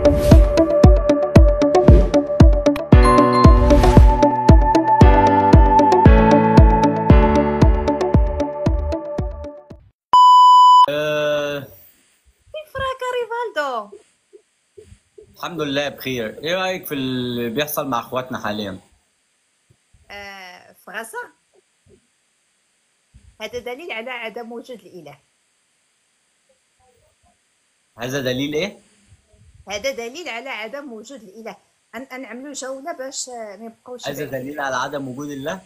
كيف راك يا ريفالدو؟ الحمد لله بخير. ايه رأيك في اللي بيحصل مع اخواتنا حاليا؟ في غزة. هذا دليل على عدم وجود الإله. هذا دليل ايه؟ هذا دليل على عدم وجود الإله. نعملوا جولة باش ما يبقوش هذا يبعدوا. دليل على عدم وجود الله.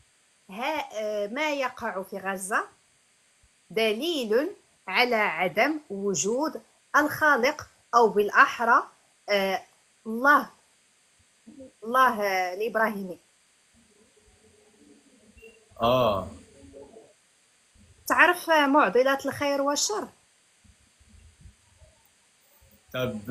ما يقع في غزة دليل على عدم وجود الخالق، أو بالأحرى آه، الله. الله الإبراهيمي. اه. تعرف معضلات الخير والشر؟ طب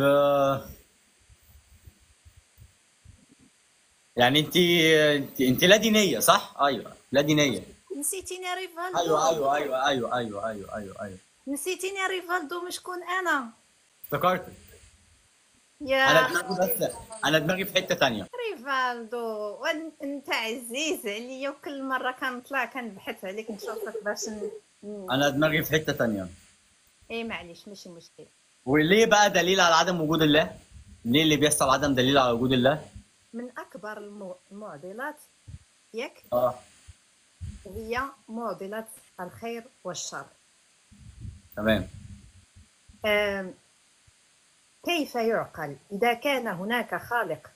يعني انت لا دينية صح؟ ايوه لا دينية. نسيتيني يا ايوه ريفالدو. ايوه ايوه ايوه ايوه ايوه ايوه ايوه. نسيتيني يا ريفالدو، مش كون أنا. افتكرت. انا يا دماغي بس، انا دماغي في حتة تانية. ريفالدو، وانت عزيز عليا، وكل مره كنطلع كنبحث عليك نشوفك باش انا دماغي في حتة تانية. ايه معليش، ماشي مشكل. وليه بقى دليل على عدم وجود الله؟ ليه اللي بيحصل عدم دليل على وجود الله؟ من اكبر المعضلات، ياك، اه. هي معضله الخير والشر. تمام. آم، كيف يعقل اذا كان هناك خالق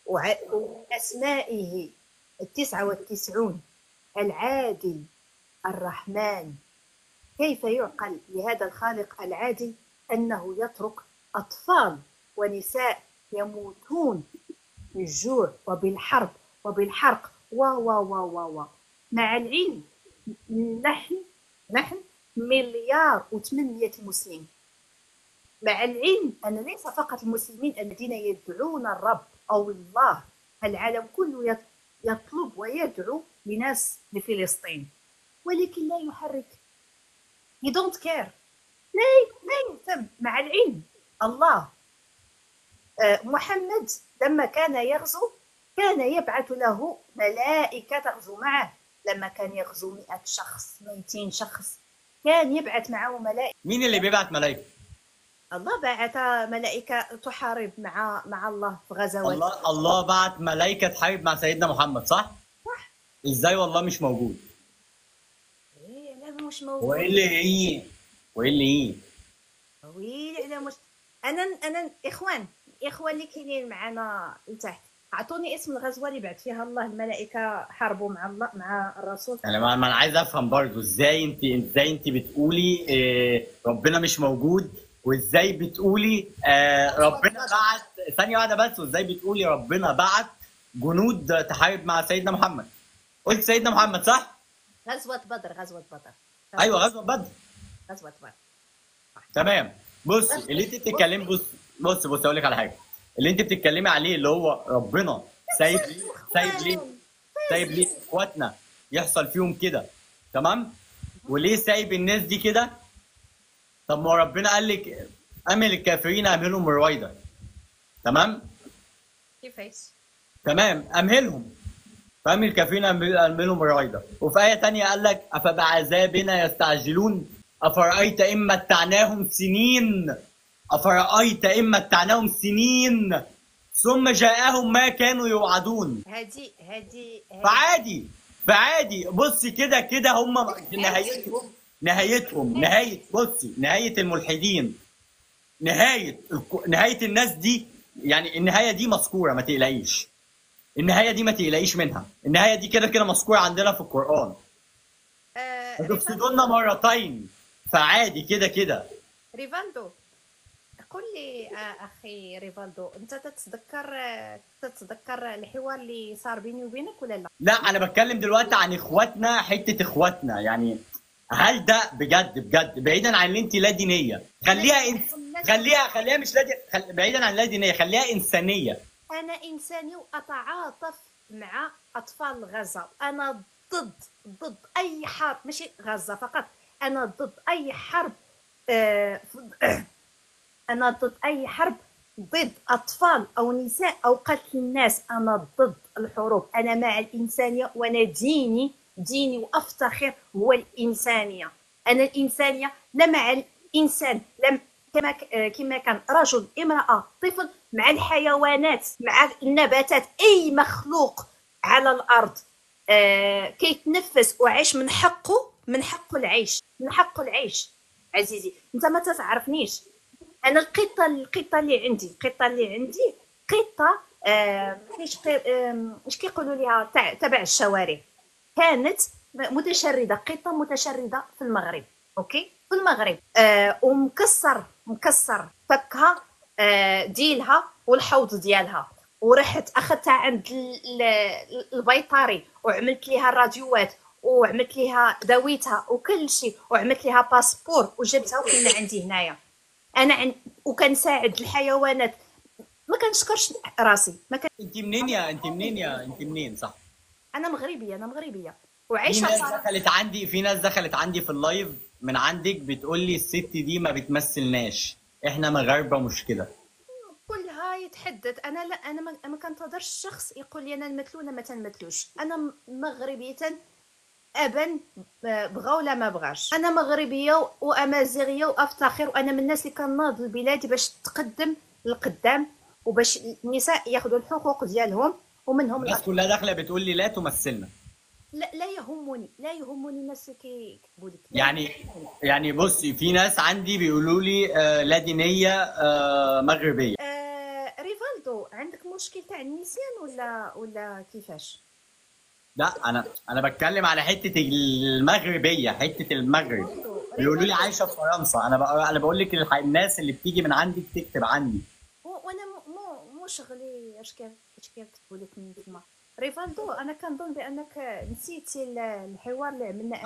واسمائه 99 العادل الرحمن، كيف يعقل لهذا الخالق العادل أنه يترك أطفال ونساء يموتون بالجوع وبالحرب وبالحرق و مع العلم، نحن مليار و800 مسلم. مع العلم أن ليس فقط المسلمين الذين يدعون الرب أو الله، العالم كله يطلب ويدعو لناس لفلسطين، ولكن لا يحرك. he don't care. لا يهتم. مع العلم الله، محمد لما كان يغزو كان يبعث له ملائكة تغزو معه. لما كان يغزو 100 شخص 200 شخص كان يبعث معه ملائكة. مين اللي بيبعت ملايكة؟ الله بعث ملائكة تحارب مع الله في غزوات. الله بعت ملايكة تحارب مع سيدنا محمد صح؟ صح. ازاي والله مش موجود؟ ايه لا مش هو ايه موجود. اللي ايه؟ وايه اللي ايه؟ ويلي على مش. انا الاخوان اللي كاينين معنا لتحت، اعطوني اسم الغزوه اللي بعث فيها الله الملائكه حاربوا مع الله مع الرسول. يعني ما انا عايز افهم برضو ازاي انت بتقولي ربنا مش موجود، وازاي بتقولي ربنا بعت ثانية واحدة بس، وازاي بتقولي ربنا بعت جنود تحارب مع سيدنا محمد؟ قلت سيدنا محمد صح؟ غزوه بدر. ايوه غزوة بدر. غزوه بدر. تمام. بص اللي انت بتتكلمي، بص اقول لك على حاجه. اللي انت بتتكلمي عليه اللي هو ربنا سايب ليه، سايب ليه اخواتنا يحصل فيهم كده، تمام؟ وليه سايب الناس دي كده؟ طب ما هو ربنا قال لك امل الكافرين امهلهم رويدا، تمام؟ كيفاش؟ تمام امهلهم، فامل الكافرين امهلهم رويدا. وفي ايه ثانيه قال لك افبعذابنا يستعجلون افرايت ان متعناهم سنين، افرايت ان متعناهم سنين ثم جاءهم ما كانوا يوعدون. هادي فعادي بصي كده هم نهايه الملحدين، نهايه الناس دي. يعني النهايه دي مذكوره ما تقلقيش، النهايه دي ما تقلقيش منها، النهايه دي كده مذكوره عندنا في القران. هتفسدونا مرتين، فعادي كده. ريفالدو، قل لي اخي ريفالدو، انت تتذكر الحوار اللي صار بيني وبينك ولا لا؟ لا انا بتكلم دلوقتي عن اخواتنا، حته اخواتنا يعني. هل ده بجد بعيدا عن اللي انت لا دينيه، خليها مش لا بعيدا عن لا دينيه، خليها انسانيه. انا انساني واتعاطف مع اطفال غزه. انا ضد اي حرب، ماشي غزه فقط. انا ضد اي حرب. انا ضد اي حرب ضد اطفال او نساء او قتل الناس، انا ضد الحروب، انا مع الانسانيه، وانا ديني وافتخر هو الانسانيه. انا الانسانيه لا مع الانسان، لا كما كان رجل امراه طفل، مع الحيوانات، مع النباتات، اي مخلوق على الارض كيتنفس وعيش من حقه العيش، من حقه العيش. عزيزي انت ما تعرفنيش، انا القطه اللي عندي قطه اش كيقولوا ليها تبع الشوارع، كانت متشرده، قطه متشرده في المغرب، اوكي، في المغرب، مكسر فكها ديلها والحوض ديالها، ورحت اخذتها عند البيطاري وعملت ليها الراديوات وعملت ليها داويتها وكل شيء، وعملت ليها باسبور وجبتها وكنا عندي هنايا. انا وكنساعد الحيوانات، ما كنشكرش راسي، ما كان... انت منين انت منين صح؟ انا مغربيه في وعايشه ناس دخلت عندي في اللايف من عندك بتقول لي الست دي ما بتمثلناش، احنا مغاربه مش كده. كلها يتحدث، انا لا، انا ما كنتظرش الشخص يقول لي انا نمثلو ولا ما تنمثلوش، انا مغربيه ابا بغى ولا ما بغاش، انا مغربيه وامازيغيه وافتخر، وانا من الناس اللي كناض البلاد باش تقدم للقدام وباش النساء ياخذوا الحقوق ديالهم، ومنهم الناس كلها داخله بتقول لي لا تمثلنا. لا يهمني الناس كيكتبوا لك، يعني بصي، في ناس عندي بيقولوا لي لا دينيه مغربيه. ريفالدو عندك مشكل تاع النسيان ولا كيفاش؟ لا انا بتكلم على حته المغربيه، حته المغرب بيقولوا لي عايشه في فرنسا. انا بقول لك الناس اللي بتيجي من عندي بتكتب عندي، وانا مو شغلي اش كيكتبوا لك من تما. ريفالدو انا كنظن بانك نسيتي الحوار اللي عملنا.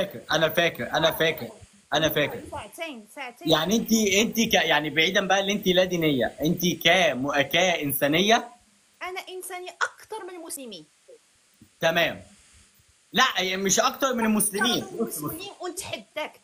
انا فاكر ساعتين يعني انت يعني بعيدا بقى اللي انت لا دينيه، انت كانسانيه. انا انسانيه اكثر من المسلمين. تمام. لا مش اكتر من المسلمين. ونتحداك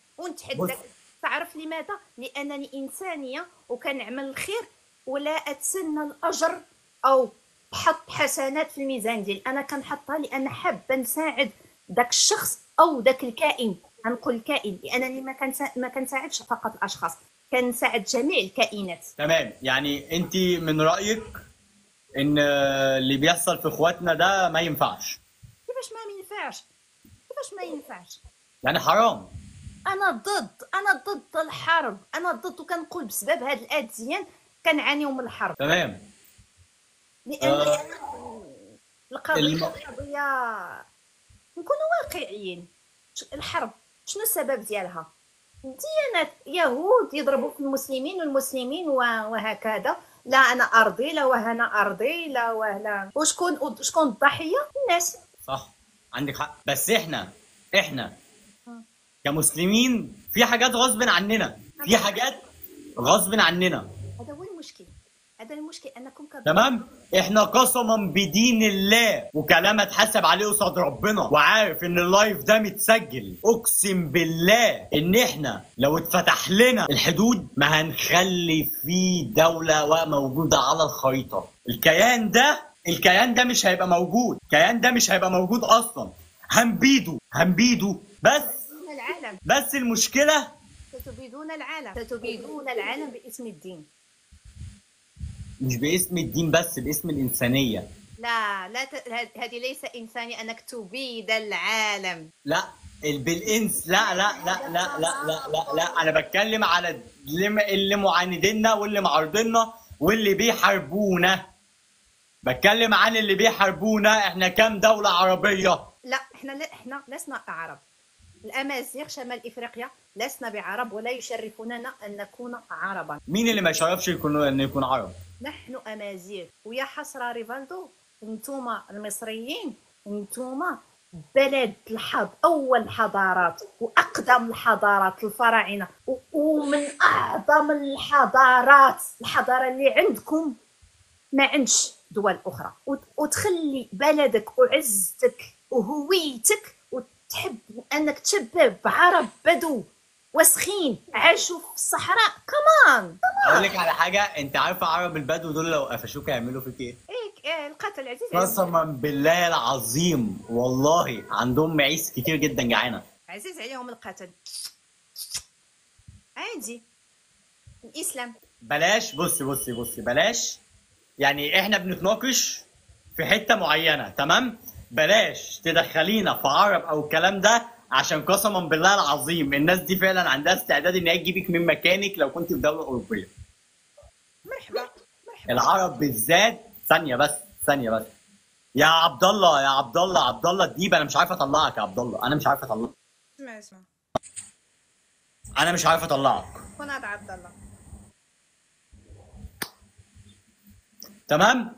تعرف لماذا؟ لانني انسانيه وكنعمل الخير ولا اتسنى الاجر او حط حسنات في الميزان ديالي، انا كنحطها لان حابه نساعد داك الشخص او داك الكائن، غنقول الكائن لانني ما كنساعدش فقط الاشخاص، كنساعد جميع الكائنات. تمام. يعني انت من رايك ان اللي بيحصل في اخواتنا ده ما ينفعش؟ كيفاش ما ينفعش؟ يعني حرام. انا ضد الحرب، انا ضد، وكنقول بسبب هاد الاديان كنعانيو من الحرب. تمام. لان القضيه نكونوا واقعيين. الحرب شنو السبب ديالها؟ ديانات، يهود يضربوا في المسلمين والمسلمين وهكذا، لا انا ارضي، لا وهنا ارضي، لا وهنا. وشكون الضحيه؟ الناس. صح، عندك حق. بس احنا كمسلمين في حاجات غصب عننا، هذا المشكل انكم تمام. احنا قسما بدين الله وكلام اتحسب عليه قصاد ربنا، وعارف ان اللايف ده متسجل، اقسم بالله ان احنا لو اتفتح لنا الحدود ما هنخلي فيه دوله موجوده على الخريطه. الكيان ده مش هيبقى موجود، اصلا. هنبيده بس المشكله ستبيدون العالم باسم الدين، مش باسم الدين بس، باسم الإنسانية. لا هذه ليس إنسانية أنك تبيد العالم. لا بالإنس، لا أنا بتكلم على اللي معانديننا واللي معارضيننا واللي بيحاربونا. بتكلم عن اللي بيحاربونا. احنا كام دولة عربية؟ لا احنا لسنا عرب. الأمازيغ شمال إفريقيا لسنا بعرب، ولا يشرفوننا أن نكون عربا. مين اللي ما يشرفش أن يكون عرب؟ نحن أمازيغ. ويا حسرة ريفالدو، انتوما المصريين انتوما بلد أول حضارات وأقدم الحضارات، الفراعنة، ومن أعظم الحضارة اللي عندكم ما عندش دول أخرى، وتخلي بلدك وعزتك وهويتك وتحب أنك تشبه بعرب بدو وسخين عاشوا في الصحراء. كمان اقول لك على حاجه، انت عارفه عرب البدو دول لو قفشوك يعملوا فيك ايه؟ إيه القتل عزيز قسما بالله العظيم والله عندهم معيز كتير جدا جعانه. عزيز عليهم القتل عادي. الاسلام بلاش، بصي بلاش، يعني احنا بنتناقش في حته معينه، تمام؟ بلاش تدخلينا في عرب او الكلام ده، عشان قسما بالله العظيم الناس دي فعلا عندها استعداد ان هي تجيبك من مكانك لو كنت في دوله اوروبيه. مرحبا العرب بالذات. ثانيه بس يا عبد الله، عبد الله الديب، انا مش عارف اطلعك يا عبد الله، انا مش عارف اطلعك. اسمع انا مش عارف اطلعك. كون هذا عبد الله. تمام.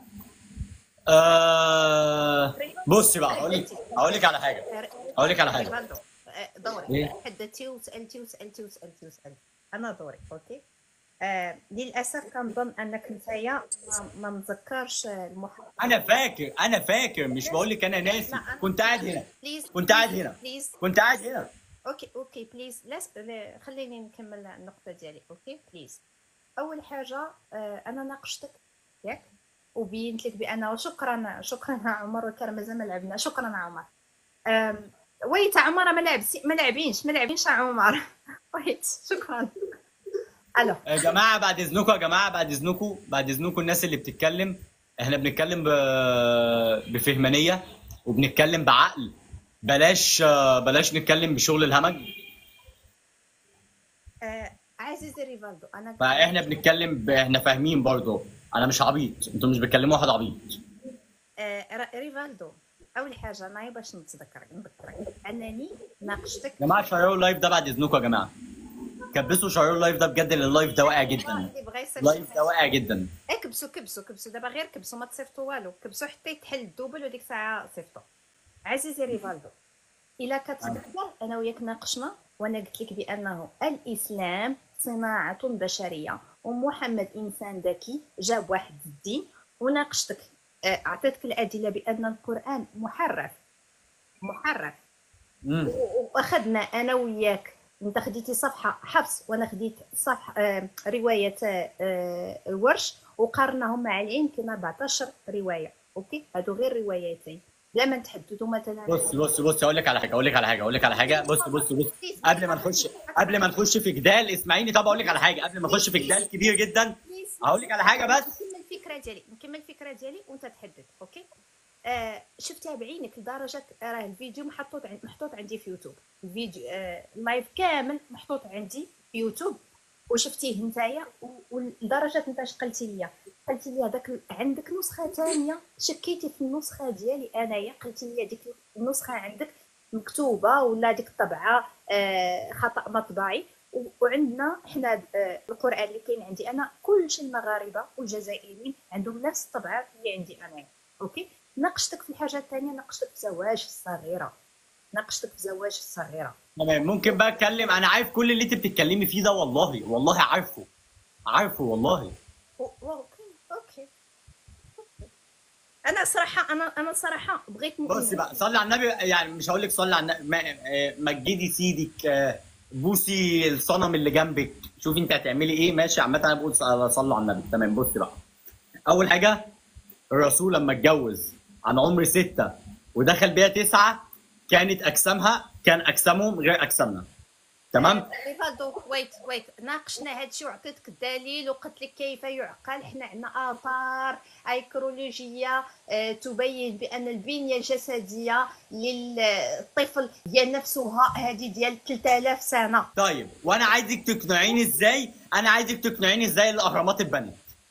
بصي بقى، اقول لك على حاجه. دوري. إيه؟ حددتي وسالتي. انا دوري. اوكي. للاسف كنظن انك نتايا ما متذكرش المحاضره. انا فاكر مش بقول لك انا ناسي. كنت قاعد هنا. كنت قاعد هنا. اوكي بليز. خليني نكمل النقطه ديالي. اوكي بليز. اول حاجه انا ناقشتك ياك وبينت لك بانه شكرا عمر وكرم مازال ما لعبنا. شكرا عمر. ويت عمر ما لاعبينش عمر. ويت شكرا. الو يا جماعه بعد اذنكم الناس اللي بتتكلم، احنا بنتكلم بفهمانيه وبنتكلم بعقل. بلاش نتكلم بشغل الهمج. عزيزي ريفالدو انا فاحنا بنتكلم احنا فاهمين برضه. انا مش عبيط، انتوا مش بتكلموا واحد عبيط. ريفالدو اول حاجه انا باش نذكرك انني ناقشتك. يا جماعه شيروا اللايف ده بعد اذنكم يا جماعه. كبسوا شيروا اللايف ده بجد، لان اللايف ده واقع جدا. اللايف ده واقع جدا. كبسوا دابا غير كبسوا، ما تصيفطوا والو. كبسوا حتى يتحل الدوبل وديك الساعه صيفطوا. عزيزي ريفالدو الا كتذكر انا وياك ناقشنا وانا قلت لك بانه الاسلام صناعه بشريه ومحمد انسان ذكي جاب واحد الدين. وناقشتك اعطيتك الادله بان القران محرف. واخذنا انا وياك، انت خديتي صفحه حفص وانا خديت صفحه روايه ورش، وقارناهم مع العلم كاين 14 روايه. اوكي هادو غير روايتين بلا ما نتحدثوا مثلا. بص اقول لك على حاجه. بص قبل ما نخش في جدال، اسمعيني. طب اقول لك على حاجه قبل ما نخش في جدال كبير جدا. هقول لك على حاجه بس نكمل الفكره ديالي وانت تحدث. اوكي. شفتها بعينك لدرجه راه الفيديو محطوط عندي في يوتيوب. الفيديو اللايف كامل محطوط عندي في يوتيوب وشفتيه نتايا. ولدرجه انت قلتي لي داك عندك نسخه ثانيه، شكيتي في النسخه ديالي انايا. قلتي لي ديك النسخه عندك مكتوبه ولا ديك الطبعه خطا مطبعي. وعندنا حنا القران اللي كاين عندي انا كلشي المغاربه والجزائريين عندهم نفس الطبعه اللي عندي انا. اوكي. ناقشتك في الحاجه الثانيه، ناقشتك في زواج الصغيره. تمام. ممكن بقى اتكلم؟ انا عارف كل اللي انت بتتكلمي فيه ده، والله عارفه والله. اوكي. انا صراحه بغيت بص بقى، صلي على النبي. يعني مش هقول لك صلي على النبي، مجدي سيدك، بوسي الصنم اللي جنبك، شوفي انت هتعملي ايه. ماشي عامه انا بقول صلوا على النبي. تمام. بص بقى، اول حاجه الرسول لما اتجوز عن عمر 6 ودخل بيها 9 كان اجسامهم غير اجسامنا. تمام. ريفالدو ويت ناقشنا هادشي وعطيتك الدليل وقلت لك كيف يعقل. حنا عندنا اثار ايكرولوجيه تبين بان البنيه الجسديه للطفل هي نفسها هذه ديال 3000 سنه. طيب وانا عايزك تقنعيني ازاي الاهرامات اتبنت؟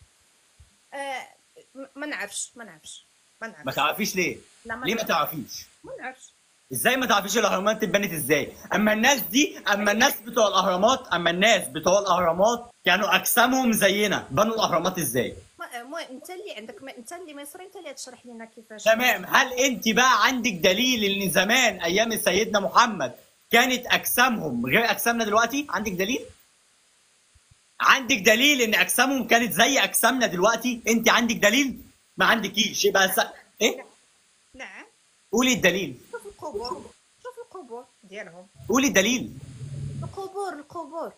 ما نعرفش. ما تعرفيش ليه؟ ليه ما تعرفيش؟ ما نعرفش. ازاي ما تعرفيش الاهرامات اتبنت ازاي؟ اما الناس بتوع الاهرامات كانوا اجسامهم زينا، بنوا الاهرامات ازاي؟ انت اللي عندك انت اللي مصري، انت اللي تشرح لنا كيفاش. تمام. هل انت بقى عندك دليل ان زمان ايام سيدنا محمد كانت اجسامهم غير اجسامنا دلوقتي؟ عندك دليل ان اجسامهم كانت زي اجسامنا دلوقتي؟ انت عندك دليل؟ ما عندكيش. يبقى ايه؟ نعم. قولي الدليل. شوف القبور ديالهم. قولي الدليل. القبور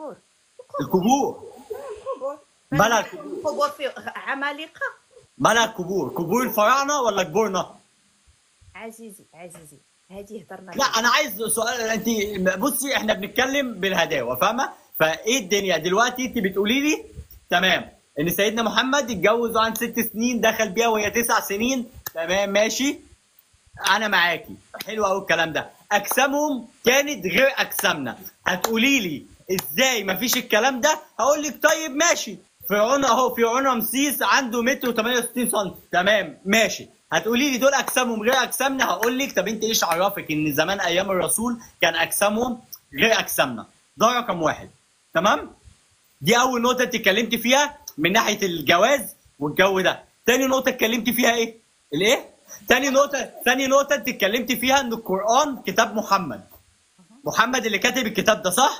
القبور بلا القبور القبور في عمالقه. بلا القبور، قبور الفراعنه ولا قبورنا؟ عزيزي هذه هضرنا لا انا عايز سؤال. انت بصي احنا بنتكلم بالهداوه فاهمه؟ فايه الدنيا دلوقتي؟ انت بتقولي لي تمام ان سيدنا محمد اتجوز عن 6 سنين، دخل بيها وهي 9 سنين، تمام ماشي، انا معاكي، حلو قوي الكلام ده. اجسامهم كانت غير اجسامنا، هتقولي لي ازاي مفيش الكلام ده؟ هقول لك طيب ماشي، فرعون اهو، فرعون رمسيس عنده متر و68 سم، تمام ماشي. هتقولي لي دول اجسامهم غير اجسامنا، هقول لك طب انت ايش عرفك ان زمان ايام الرسول كان اجسامهم غير اجسامنا؟ ده رقم واحد، تمام؟ دي اول نقطه انت اتكلمتي فيها من ناحيه الجواز والجو ده. تاني نقطه اتكلمتي فيها ايه؟ الايه؟ تاني نقطه انت اتكلمتي فيها ان القران كتاب محمد اللي كاتب الكتاب ده، صح؟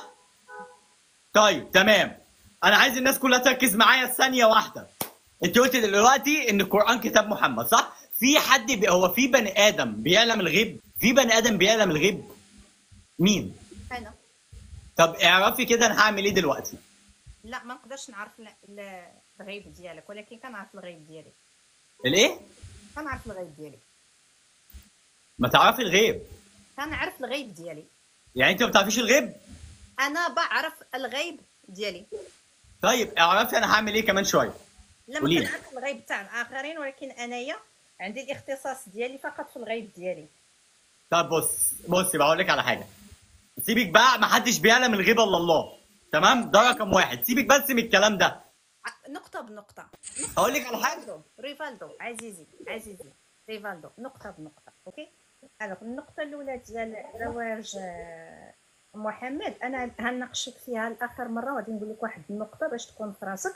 طيب تمام، انا عايز الناس كلها تركز معايا ثانيه واحده. انت قلت دلوقتي ان القران كتاب محمد، صح؟ في حد هو في بني ادم بيعلم الغيب؟ في بني ادم بيعلم الغيب؟ مين؟ انا. طب اعرفي كده انا هعمل ايه دلوقتي؟ لا ما نقدرش نعرف الغيب ديالك، ولكن كنعرف الغيب ديالي. الايه؟ كنعرف الغيب ديالي. ما تعرفي الغيب؟ كنعرف الغيب ديالي. يعني انت ما بتعرفيش الغيب؟ انا بعرف الغيب ديالي. طيب اعرفي انا هعمل ايه كمان شويه؟ لما كنعرف الغيب تاع الاخرين، ولكن انايا عندي الاختصاص ديالي فقط في الغيب ديالي. طب بصي بقول لك على حاجه. سيبك بقى، ما حدش بيعلم الغيب الا الله، تمام؟ ده رقم واحد، سيبك بس من الكلام ده. نقطة بنقطة. هقول لك على حاجه. ريفالدو عزيزي ريفالدو، نقطة بنقطة، اوكي؟ النقطة الأولى ديال زواج محمد، أنا هنناقشك فيها لآخر مرة، وغادي نقول لك واحد النقطة باش تكون في راسك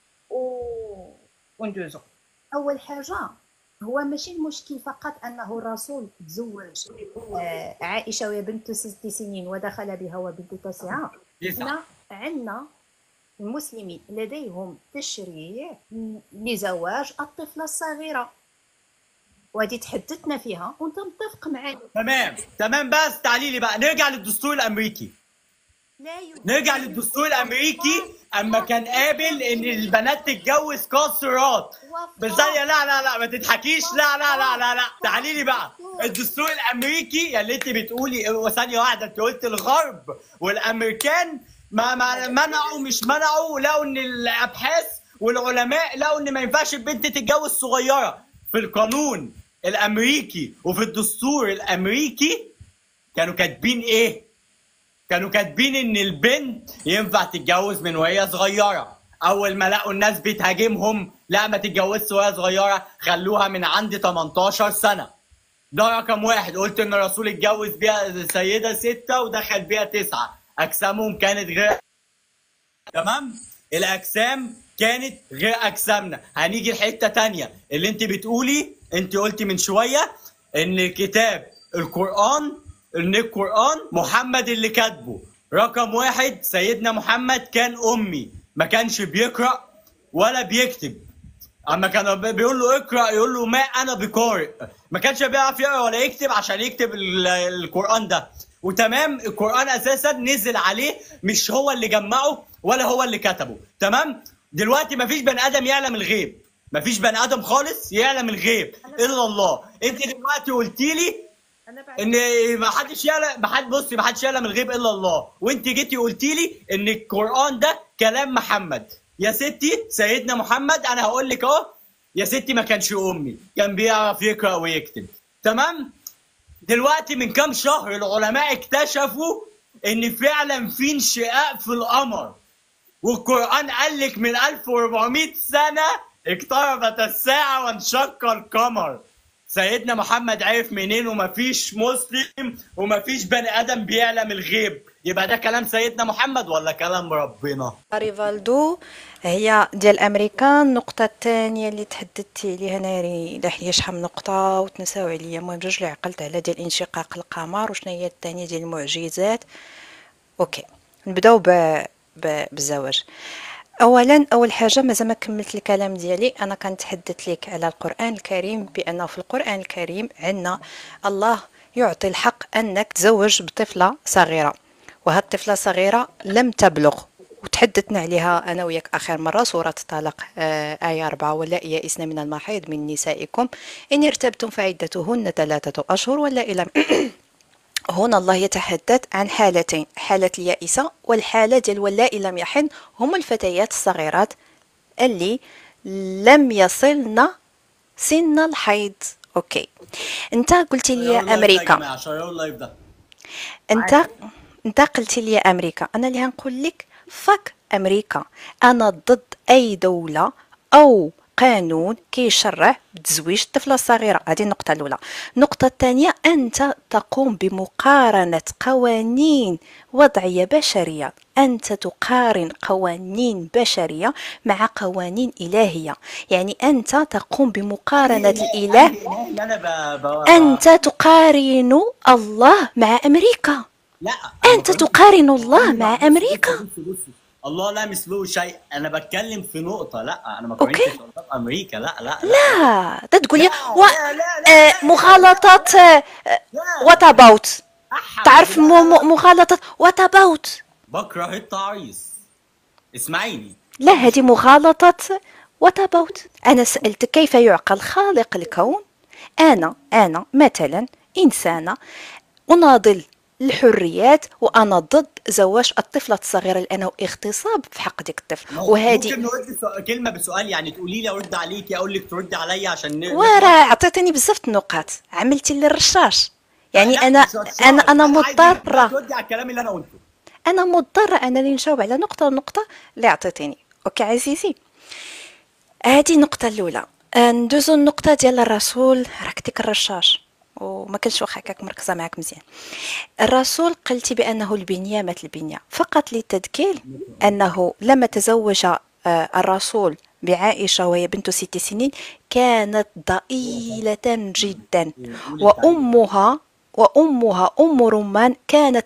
وندوزو. أول حاجة، هو ماشي المشكل فقط أنه الرسول تزوج عائشة وهي بنت 6 سنين ودخل بها وبنت 9. عندنا المسلمين لديهم تشريع لزواج الطفلة الصغيرة، وهذه تحدثنا فيها وانت متفق معايا. تمام بس تعالي لي بقى نرجع للدستور الامريكي. نرجع للدستور الامريكي اما كان قابل ان البنات تتجوز قاصرات. بس لا ما تضحكيش، لا تعالي لي بقى. الدستور الامريكي اللي انت بتقولي ثانيه واحده، انت قلت الغرب والامريكان ما منعوا، مش منعوا، لقوا ان الابحاث والعلماء لقوا ان ما ينفعش البنت تتجوز صغيره. في القانون الامريكي وفي الدستور الامريكي كانوا كاتبين ايه؟ كانوا كاتبين ان البنت ينفع تتجوز من وهي صغيره. اول ما لقوا الناس بتهاجمهم، لا ما تتجوزش وهي صغيره، خلوها من عند 18 سنه. ده رقم واحد. قلت ان الرسول اتجوز بيها سيده 6 ودخل بيها 9. اجسامهم كانت غير، تمام؟ الاجسام كانت غير اجسامنا. هنيجي لحته تانية اللي انت بتقولي، انت قلتي من شويه ان كتاب القران، ان القران محمد اللي كاتبه. رقم واحد، سيدنا محمد كان امي، ما كانش بيقرا ولا بيكتب. اما كان بيقول له اقرا يقول له ما انا بقارئ. ما كانش بيعرف يقرا ولا يكتب عشان يكتب القران ده. وتمام، القران اساسا نزل عليه، مش هو اللي جمعه ولا هو اللي كتبه، تمام؟ دلوقتي مفيش بني ادم يعلم الغيب، مفيش بني ادم خالص يعلم الغيب الا الله. انت دلوقتي قلتي لي ان ما حدش يعلم الغيب الا الله، وانت جيتي قلتي لي ان القران ده كلام محمد. يا ستي سيدنا محمد انا هقول لك اهو يا ستي، ما كانش امي، كان بيعرف يقرا ويكتب، تمام؟ دلوقتي من كام شهر العلماء اكتشفوا ان فعلا في انشقاق في القمر، والقرآن قال لك من 1400 سنة اقتربت الساعة وانشق القمر. سيدنا محمد عرف منين؟ ومفيش مسلم ومفيش بني آدم بيعلم الغيب. يبقى ده كلام سيدنا محمد ولا كلام ربنا؟ ريفالدو هي ديال الامريكان. النقطه الثانيه اللي تحدثتي عليها ناري لا هي شحال من نقطه وتنساو عليا. المهم جوج اللي عقلت على ديال انشقاق القمر، وشنو هي الثانيه ديال المعجزات. اوكي نبداو بالزواج. اولا اول حاجه مازال ما كملت الكلام ديالي. انا كنتحدث لك على القران الكريم، بانه في القران الكريم عندنا الله يعطي الحق انك تزوج بطفله صغيره، وهاد الطفلة صغيرة لم تبلغ، وتحدثنا عليها أنا وياك آخر مرة سورة الطلاق آية 4 واللائي يئسن من المحيض من نسائكم إن ارتبتم فعدتهن 3 أشهر واللائي لم هنا الله يتحدث عن حالتين، حالة اليائسة والحالة ديال واللائي لم يحضن، هم الفتيات الصغيرات اللي لم يصلن سن الحيض. اوكي، انت قلتي لي شيروا اللايف ده يا امريكا، جماعه، شيروا اللايف ده. انت انت قلتي لي امريكا، انا اللي هنقول لك فك امريكا، انا ضد اي دولة او قانون كيشرع بتزويج الطفلة الصغيرة. هذه النقطة الأولى. النقطة الثانية، أنت تقوم بمقارنة قوانين وضعية بشرية، أنت تقارن قوانين بشرية مع قوانين إلهية، يعني أنت تقوم بمقارنة الإله، اللي انا أنت تقارن الله مع أمريكا، لا أنت تقارن الله مع أمريكا. بصي الله لا مثله شيء، انا بتكلم في نقطه، لا انا ما أوكي. قارنتش الله بامريكا، لا لا لا لا تقول لي لا مغالطات. وات اباوت، تعرف مغالطة وات اباوت؟ بكره التعريس، اسمعيني. لا هذه مغالطة وات اباوت. أنا سألت كيف يعقل خالق الكون، أنا مثلا إنسانة أناضل الحريات وأنا ضد زواج الطفلة الصغيرة لأنه اغتصاب في حق ديك الطفل. وهذه ممكن نرد كلمه بسؤال، يعني تقولي لي ارد عليكي، اقول لك تردي عليا عشان وراه عطيتني بزاف النقاط، عملتي لي الرشاش، يعني لا، أنا مش هتشرح. أنا عايزك بقى مضطرة، تردي على الكلام اللي انا قلته. أنا مضطرة أنني نجاوب على نقطة اللي عطيتيني. أوكي عزيزي، هذه النقطة الأولى. ندوزو النقطة ديال الرسول، راك ديك الرشاش وما كنتش واخا هكاك مركزة معاك مزيان. الرسول قلتي بأنه البنية مثل البنية، فقط للتذكير أنه لما تزوج الرسول بعائشة وهي بنت 6 سنين كانت ضئيلة جدا، وأمها أم رمان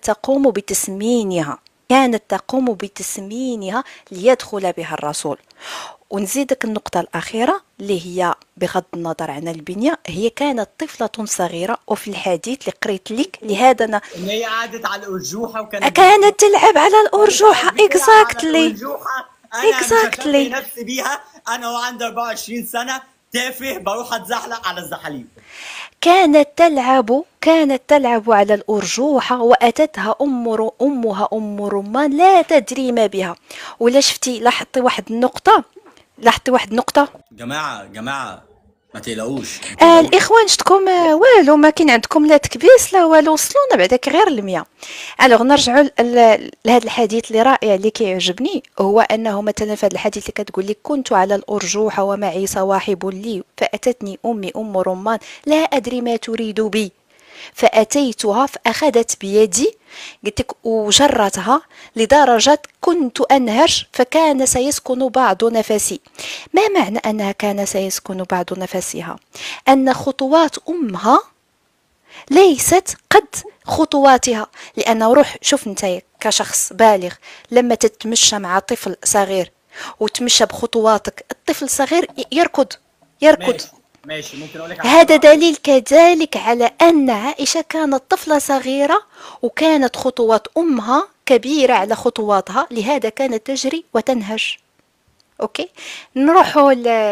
كانت تقوم بتسمينها ليدخل بها الرسول. ونزيدك النقطة الأخيرة اللي هي بغض النظر عن البنية، هي كانت طفلة صغيرة، وفي الحديث اللي قريت لك لهذا أنا ان هي قعدت على الارجوحه وكانت كانت تلعب على الأرجوحة. اكزاكتلي انا مش هشبه نفسي بيها، انا وعندي 24 سنه تافه بروح اتزحلق على الزحاليق. كانت تلعب على الأرجوحة، وأتتها أمها أم رمان لا تدري ما بها. ولا شفتي لاحظتي واحد النقطة جماعه ما تقلقوش. الإخوان شتكم والو ما كاين عندكم لا تكبيس لا والو، وصلونا بعداك غير المية. الوغ نرجعوا لهذا الحديث اللي رائع اللي كيعجبني، هو أنه مثلا في هذا الحديث اللي كتقول لك كنت على الأرجوحة ومعي صواحب لي فأتتني أمي أم رمان لا أدري ما تريد بي فأتيتها فأخذت بيدي قلتك وجرتها لدرجة كنت أنهج فكان سيسكن بعض نفسي. ما معنى أنها كان سيسكن بعض نفسها؟ أن خطوات أمها ليست قد خطواتها، لأن روح شوف انت كشخص بالغ لما تتمشى مع طفل صغير وتمشى بخطواتك، الطفل الصغير يركض. ماشي ممكن اقول لك هذا دليل كذلك على أن عائشة كانت طفلة صغيرة وكانت خطوات أمها كبيرة على خطواتها، لهذا كانت تجري وتنهج. أوكي، نروحوا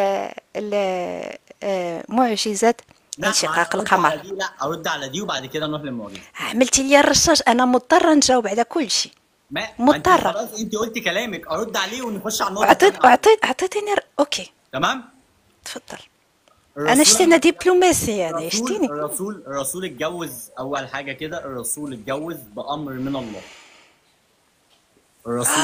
معجزة انشقاق القمر. لا أرد على دي وبعد كده نروح للمعجزة. عملتي لي الرشاش، أنا مضطرة نجاوب على كل شيء. مضطرة. خلاص أنت قلتي كلامك، أرد عليه ونخش على النقطة. أعطيتيني أوكي تمام. تفضل. انا شتينا دبلوماسي، انا شتيني. الرسول اتجوز اول حاجه كده، الرسول اتجوز بامر من الله. الرسول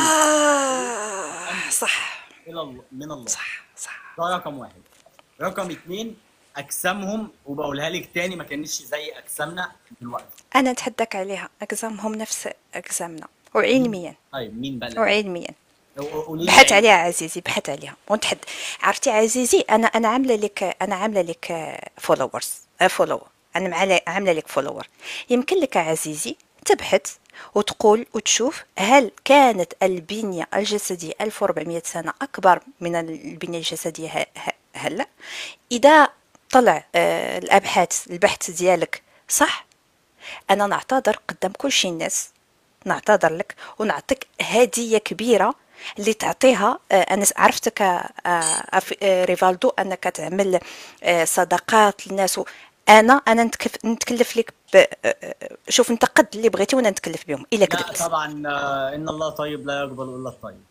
صح من الله، صح ده رقم واحد. رقم اتنين، اجسامهم وبقولها لك تاني ما كانتش زي اجسامنا دلوقتي. انا نتحداك عليها، اجسامهم نفس اجسامنا وعلميا. طيب مين بقى؟ وعلميا بحث عليها عزيزي، بحث عليها ونتحد. عرفتي عزيزي، انا عامله لك فولو، انا عامله لك فولور. يمكن لك عزيزي تبحث وتقول وتشوف هل كانت البنية الجسدية 1400 سنة أكبر من البنية الجسدية هلا. إذا طلع البحث ديالك صح، أنا نعتذر قدام كل شي الناس نعتذر لك ونعطيك هدية كبيرة اللي تعطيها. أنا عرفتك ريفالدو أنك تعمل صدقات للناس. أنا نتكلف لك شوف أنت قد اللي بغيتي وأنا نتكلف بهم إلا لا كذبت. طبعا، ان الله طيب لا يقبل الا الطيب.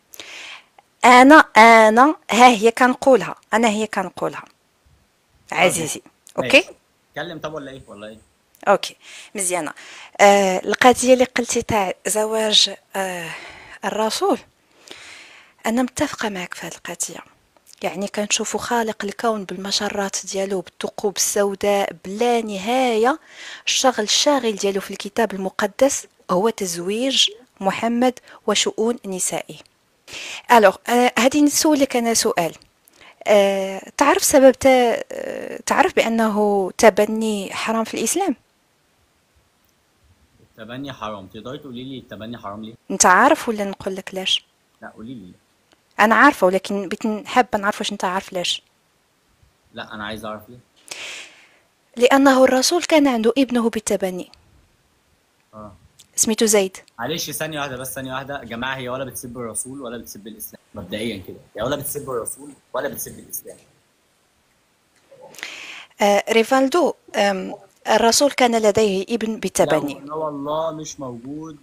أنا ها هي كنقولها، أنا هي كنقولها عزيزي. أوكي ماشي. اتكلم طب ولا ايه ولا ايه؟ اوكي مزيانه. القضيه اللي قلتي تاع زواج الرسول، انا متفقه معك في هذه القضيه. يعني كنشوفوا خالق الكون بالمجرات ديالو بالثقوب السوداء بلا نهايه. الشغل الشاغل ديالو في الكتاب المقدس هو تزويج محمد وشؤون نسائه. الوغ هادي نسولك انا سؤال. تعرف سبب تعرف بانه تبني حرام في الاسلام؟ التبني حرام؟ تقدري تقولي لي التبني حرام ليه؟ انت عارف ولا نقول لك لاش؟ لا قولي لي. انا عارفه ولكن حابه نعرف واش انت عارف لاش. لا انا عايز اعرف ليه. لانه الرسول كان عنده ابنه بالتبني اه سميتو زيد. معلش ثانية واحدة بس، ثانية واحدة يا جماعة، هي ولا بتسب الرسول ولا بتسب الإسلام مبدئيا كده، هي ولا بتسب الرسول ولا بتسب الإسلام. ريفالدو الرسول كان لديه ابن بالتبني. لا والله مش موجود.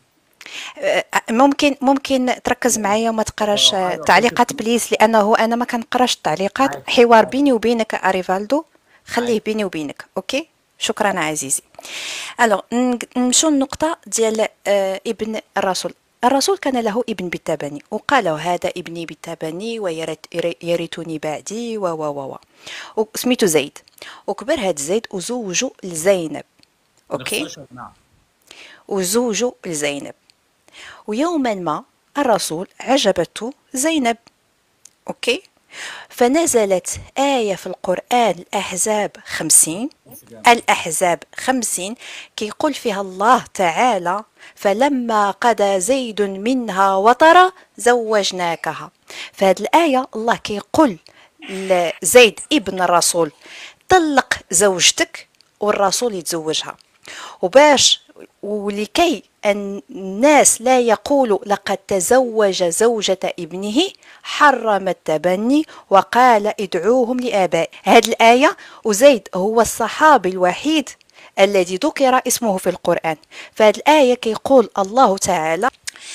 ممكن تركز معايا وما تقراش أيوة تعليقات بليز، لانه انا ما كنقراش التعليقات. عادي. حوار بيني وبينك ريفالدو، خليه بيني وبينك. اوكي شكرا عزيزي. الوغ نمشوا النقطه ديال ابن الرسول. الرسول كان له ابن بالتبني وقال هذا ابني بالتبني ويرثني بعدي و سميتو زيد. وكبر هاد زيد وزوجو لزينب. اوكي نعم. وزوجو لزينب. ويوما ما الرسول عجبته زينب. اوكي فنزلت آية في القرآن الأحزاب 50 كيقول فيها الله تعالى فلما قضى زيد منها وطرا زوجناكها. فهذه الآية الله كيقول لزيد ابن الرسول طلق زوجتك والرسول يتزوجها. وباش ولكي الناس لا يقولوا لقد تزوج زوجة ابنه حرم التبني وقال ادعوهم لآبائهم. هذه الآية وزيد هو الصحابي الوحيد الذي ذكر اسمه في القرآن. فهذه الآية كيقول الله تعالى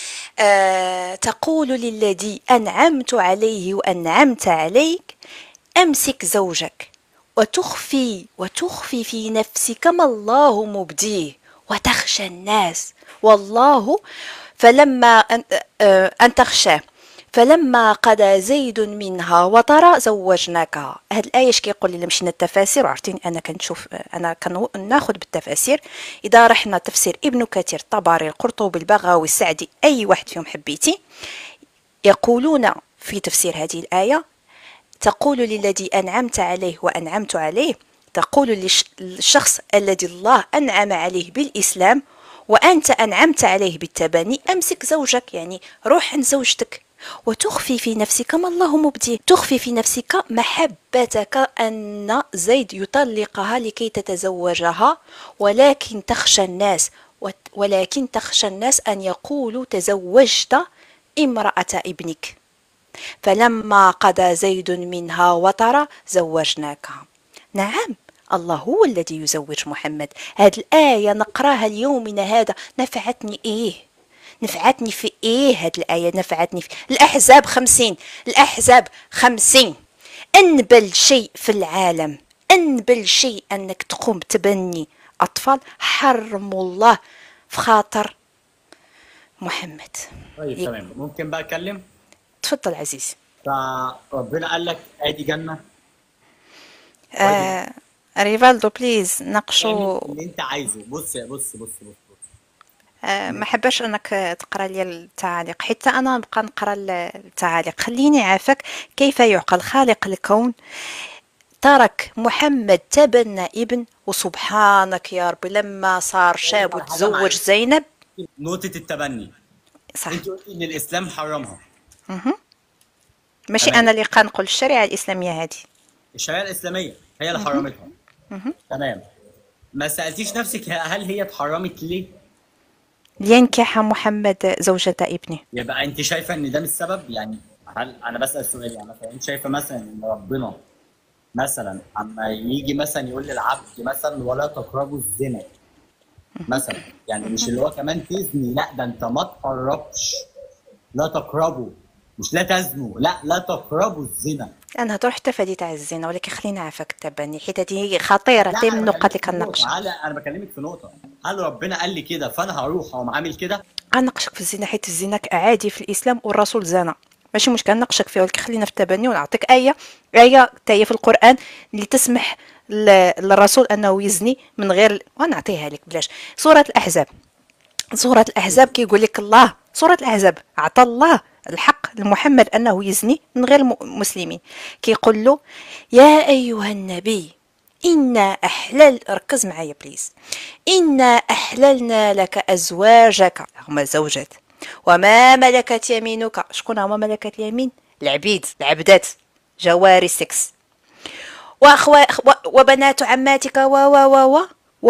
تقول للذي أنعمت عليه وأنعمت عليك أمسك زوجك وتخفي في نفسك ما الله مبديه وتخشى الناس والله فلما أن تخشى فلما قضى زيد منها وطرا زوجناكها. هاد الآية اش كيقول لي؟ مشينا التفاسير وعرفتيني أنا كنشوف، أنا كناخذ بالتفاسير. إذا رحنا تفسير ابن كثير الطبري القرطبي البغوي السعدي أي واحد فيهم حبيتي، يقولون في تفسير هذه الآية تقول للذي أنعمت عليه وأنعمت عليه، تقول للشخص الذي الله أنعم عليه بالإسلام وأنت أنعمت عليه بالتبني أمسك زوجك، يعني روح عند زوجتك وتخفي في نفسك ما الله مبديه. تخفي في نفسك محبتك أن زيد يطلقها لكي تتزوجها، ولكن تخشى الناس أن يقولوا تزوجت امرأة ابنك فلما قضى زيد منها وطرا زوجناكها. نعم الله هو الذي يزوج محمد. هذه الآية نقراها اليومنا هذا نفعتني في إيه هذه الآية؟ نفعتني في الأحزاب 50. الأحزاب 50 أنبل شيء في العالم، أنبل شيء أنك تقوم بتبني أطفال حرم الله في خاطر محمد. طيب تمام، ممكن بقى أتكلم؟ تفضل عزيزي. فربنا قال لك ادي جنه. ريفالدو بليز ناقشوا اللي انت عايزه. بص. ما حباش انك تقرا لي التعاليق حتى انا نبقى نقرا التعاليق. خليني عافاك. كيف يعقل خالق الكون ترك محمد تبنى ابن وسبحانك يا رب لما صار شاب وتزوج زينب؟ نقطه التبني صح. انت قلتي ان الاسلام حرمها. ماشي انا اللي قنقول الشريعه الاسلاميه، هذه الشريعه الاسلاميه هي اللي لينكح محمد زوجة ابنه. يبقى انت شايفه ان ده مش سبب؟ يعني هل انا بسال سؤال، يعني مثلا انت شايفه مثلا ان ربنا مثلا اما يجي مثلا يقول للعبد مثلا ولا تقربوا الزنا مثلا، يعني مش اللي هو كمان تزني، لا ده انت ما تقربش، لا تقربوا، مش لا تزنوا، لا لا تقربوا الزنا. انا هتروح حتى فادي تاع الزنا، ولكن خلينا عافاك التبني حيت هذه خطيره لا تي من انا النقط اللي بكلمك في نقطه، كنناقشها. هل انا بكلمك في نقطه، هل ربنا قال لي كده فانا هروح اقوم عامل كده؟ غنناقشك في الزنا حيت الزنا عادي في الاسلام والرسول زنا، ماشي مشكل نناقشك فيه، ولكن خلينا في التبني ونعطيك ايه تاهي في القران اللي تسمح للرسول انه يزني من غير، ونعطيها لك بلاش. سورة الأحزاب كيقول لك الله، سورة الأحزاب أعطى الله الحق لمحمد أنه يزني من غير المسلمين. كيقول له يا أيها النبي إنا أحلل، ركز معايا بليز، إنا أحللنا لك أزواجك، هما زوجات، وما ملكت يمينك. شكون هما ملكت اليمين؟ العبيد، العبدات، جواري السكس، وبنات عماتك و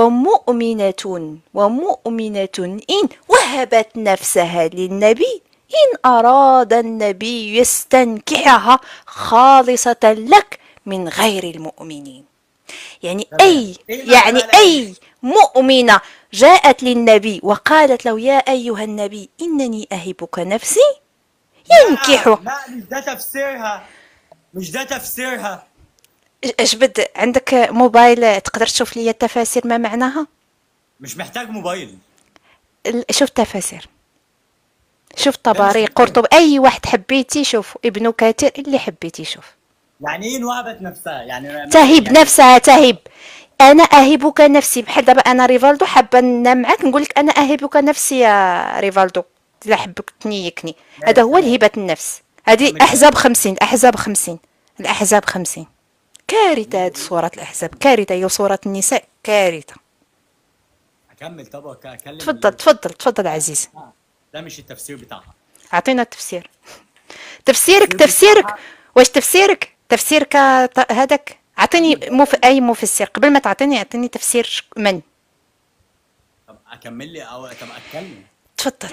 ومؤمنة إن وهبت نفسها للنبي إن أراد النبي يستنكحها خالصة لك من غير المؤمنين. يعني تمام، ايه معنى بقى أي مؤمنة جاءت للنبي وقالت له يا أيها النبي إنني أهبك نفسي لا ينكحه. لا مش ده تفسيرها، مش ده تفسيرها. اجبد عندك موبايل تقدر تشوف لي التفاسير ما معناها؟ مش محتاج موبايل. شوف التفاسير، شوف ده مش طبري، محتاج. قرطبي، اي واحد حبيتي شوف، ابن كثير، اللي حبيتي شوف. يعني ايه وهبت نفسها؟ يعني تهب يعني نفسها، تهب. انا اهبك نفسي، بحال دابا انا ريفالدو حابه ننام معاك، نقول لك انا اهبك نفسي يا ريفالدو، الا حبك تنيكني. هذا ماشي هو تمام، الهبه النفس. هذه كمل احزاب كلامك. 50، احزاب 50، الاحزاب 50. كارثه هذه سوره الاحزاب، كارثه. هي سوره النساء كارثه. اكمل طب اكلم تفضل تفضل تفضل عزيز، ده مش التفسير بتاعها. اعطينا التفسير. التفسير تفسيرك بتاعها واش تفسيرك هذاك، اعطيني اي مفسر قبل ما تعطيني، اعطيني تفسير من. طب اكمل لي او طب اتكلم. تفضل.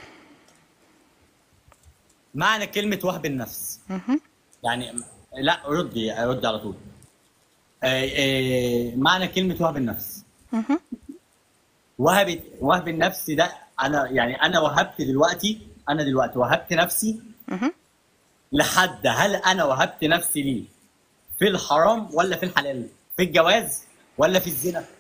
معنى كلمة وهب النفس يعني، لا ردي على طول. معنى كلمة وهب النفس، وهب النفس ده انا يعني انا وهبت دلوقتي، انا دلوقتي وهبت نفسي لحد، هل انا وهبت نفسي ليه في الحرام ولا في الحلال؟ في الجواز ولا في الزنا؟